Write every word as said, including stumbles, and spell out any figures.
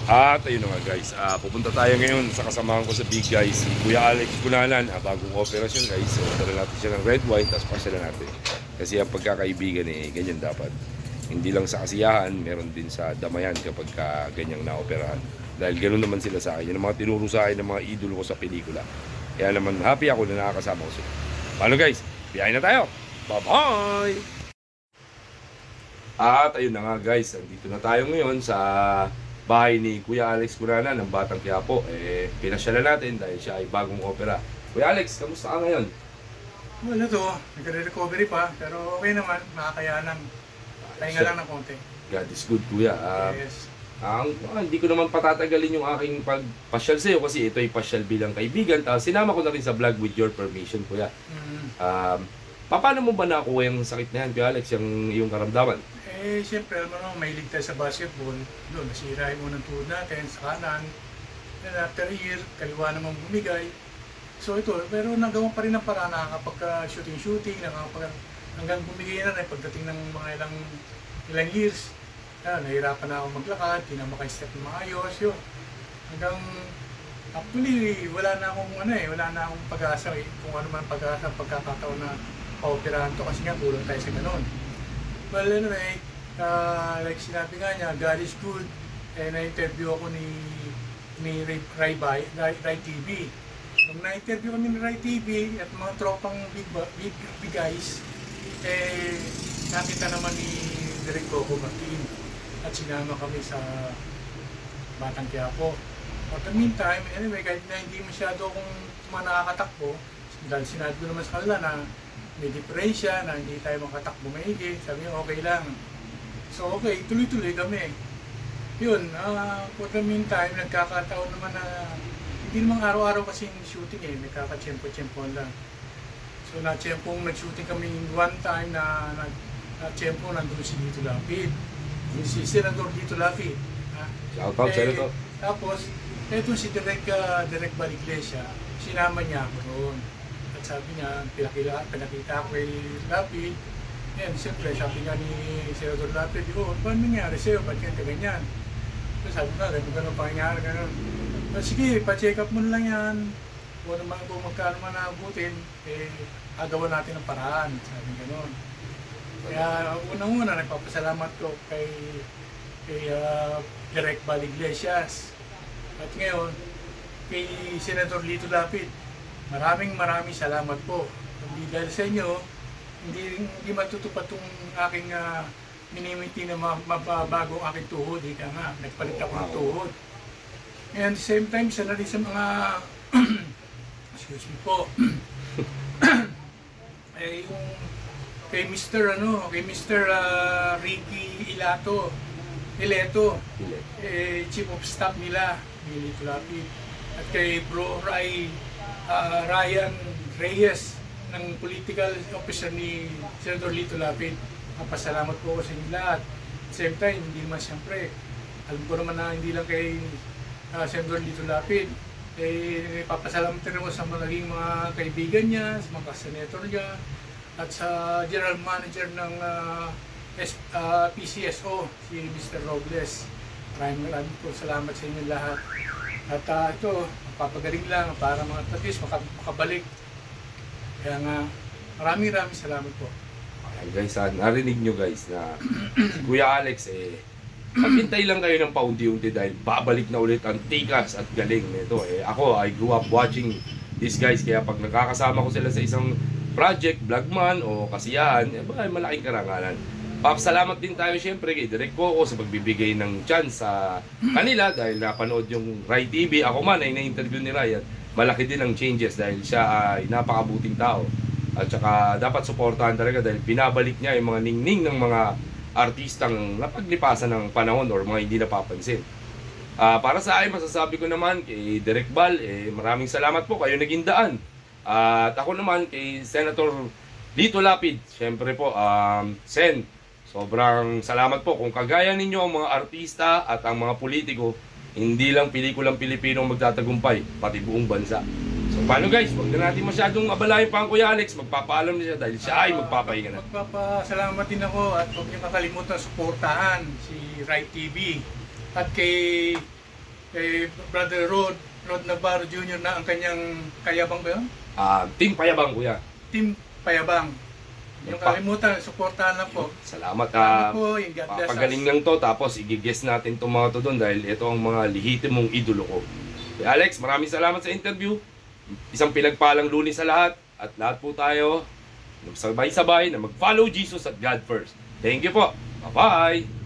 At ayun na nga guys, uh, pupunta tayo ngayon sa kasamahan ko sa Big Guys, si Kuya Alex Cunanan, uh, bagong operasyon guys. So dala natin siya ng red wine, tapos pasyalan natin. Kasi ang pagkakaibigan eh, ganyan dapat. Hindi lang sa kasiyahan, meron din sa damayan kapag ka ganyang naoperahan. Dahil ganoon naman sila sa akin. Yan ang mga tinuro sa akin ng mga idolo ko sa pelikula. Kaya naman happy ako na nakakasama ko sila. Paano guys? Biyahin na tayo! Bye-bye! At ayun na nga guys, andito na tayo ngayon sa bahay ni Kuya Alex Cunanan ng Batang Quiapo. Eh, pinasyalan natin dahil siya ay bagong opera. Kuya Alex, kamusta ka ngayon? Wala to, nagre-recovery pa, pero okay naman, makakayanan. Pahinga lang ng konti. God is good, Kuya. Uh, yes. Ang, ah, hindi ko naman patatagalin yung aking pagpasyal sa'yo kasi ito ay pasyal bilang kaibigan. Tapos sinama ko na rin sa vlog with your permission, Kuya. Mm-hmm. um, paano mo ba nakuha yung sakit na yan, Kuya Alex, yung, yung karamdaman? Eh, siyempre, alam mo naman, mahilig tayo sa basketball. Doon, nasira yung unang tuhod natin sa kanan. Then after a year, kaliwa naman bumigay. So ito, pero nagawa pa rin ang paraan, nakakapag-shooting-shooting, nakakapag hanggang bumigay na rin pagdating ng mga ilang, ilang years. Ah, nahirapan na ako maglakad, hindi na maka-step na maayos, yun. Hanggang, actually, wala na akong ano eh, wala na akong pag-asa eh, kung ano man pag-asa, pagkakataon na pa-operahan to kasi nga kulang tayo sa ganun. Well, anyway, uh, like sinabi nga niya, God is good. Eh, na-interview ako ni, ni Ray, Ray, Ray, Ray T V. Nung na-interview kami ni Ray T V at mga tropang big, big, big guys, eh, nakita naman ni Direk Coco Martin at sinama kami sa Batang Quiapo. At the meantime, anyway, kahit na hindi masyado akong nakakatakbo, dahil sinabi ko naman sa kanila na may diferensya, na hindi tayo makatakbo maigi, sabi niya okay lang. So okay, tuloy-tuloy kami. Yun, uh, for the meantime, nagkakataon naman na hindi naman araw-araw kasing shooting eh, nagkakatsyempo-tsyempo lang. So na-tsyempong nag-shooting kami one time na na-tsyempo nandun si Lito Lapid. Si Senator Lito Lapid. Shout out, eh, Senator. Tapos, eto si Direk, uh, Direk Baliglesia, sinama niya ako noon. Sabi niya, pinakita, pinakita ko kay Lapid. Yan, siyempre, sabi nga ni Senator Lapid, oh, paano nangyari sa'yo? Ba't yan kaganyan? So, sabi nga, ganun ganun pangyayari, ganun. But, sige, pa-check up mo lang yan. Kung naman kung magkano man naabutin, eh, agawan natin ang paraan. Sabi ganun. Kaya, unang-una, nagpapasalamat ko kay, kay uh, Direk Baliglesia. At ngayon, kay Senator Lito Lapid, maraming maraming salamat po. Hindi dahil sa inyo, hindi, hindi matutupad itong aking uh, minimiti na mababago ang aking tuhod. Ika nga, nagpalit ako ng tuhod. And at the same time, isa na rin sa mga, excuse me po, eh, yung kay Mister ano, kay Mister Uh, Ricky Ilato, Ileto, eh, Chief of Staff nila, Lito Lapid. At kay Bro Ray, Uh, Ryan Reyes ng political officer ni Senator Lito Lapid. Papasalamat po ko sa inyo lahat. At same time, hindi naman siyempre, alam ko naman na hindi lang kay uh, Senator Lito Lapid, eh, papasalamat rin mo sa mga naging mga kaibigan niya, sa mga senator niya, at sa general manager ng uh, uh, P C S O, si Mister Robles. Maraming maraming po salamat sa inyo lahat. At uh, ito, papagaling lang para mga tatis makabalik. Kaya nga, maraming maraming salamat po. Okay guys, uh, narinig nyo guys na si Kuya Alex eh, maghintay lang kayo ng paunti-unti dahil babalik na ulit ang tikas at galing nito. Eh, ako, I grew up watching these guys, kaya pag nakakasama ko sila sa isang project, vlog man o kasiyahan, eh, ba, malaking karangalan. Papasalamat din tayo siyempre kay Direk Coco sa pagbibigay ng chance sa kanila dahil napanood yung Ray T V. Ako man ay na-interview ni Ray at malaki din ang changes dahil siya ay napakabuting tao. At saka dapat suportahan talaga dahil binabalik niya yung mga ningning ng mga artistang napaglipasan ng panahon or mga hindi napapansin. Uh, para sa akin, masasabi ko naman kay Direk Bal, eh, maraming salamat po, kayo naging daan. Uh, at ako naman kay Senator Lito Lapid, siyempre po, um, Sen, sobrang salamat po kung kagaya ninyo ang mga artista at ang mga politiko, hindi lang pelikulang Pilipino magtatagumpay, pati buong bansa. So paano guys, huwag na natin masyadong abalahin pa ang Kuya Alex, magpapaalam na siya dahil siya ay magpapahinga na. Magpapasalamat din ako at huwag niyo makalimutan suportahan si Ray T V at kay kay Brother Rod, Rod Navarro Junior na ang kanyang kayabang ba yun? Ah, Team Payabang, kuya. Team Payabang. Yung Pa- kalimutan, suportahan lang po. Salamat. Salamat ah, po, yung God bless Papagaling us. lang to, tapos igigess natin itong mga to doon dahil ito ang mga lihitimong idolo ko. Kay Alex, maraming salamat sa interview. Isang pinagpalang Lunes sa lahat. At lahat po tayo sabay-sabay na mag-follow Jesus at God first. Thank you po. Bye-bye!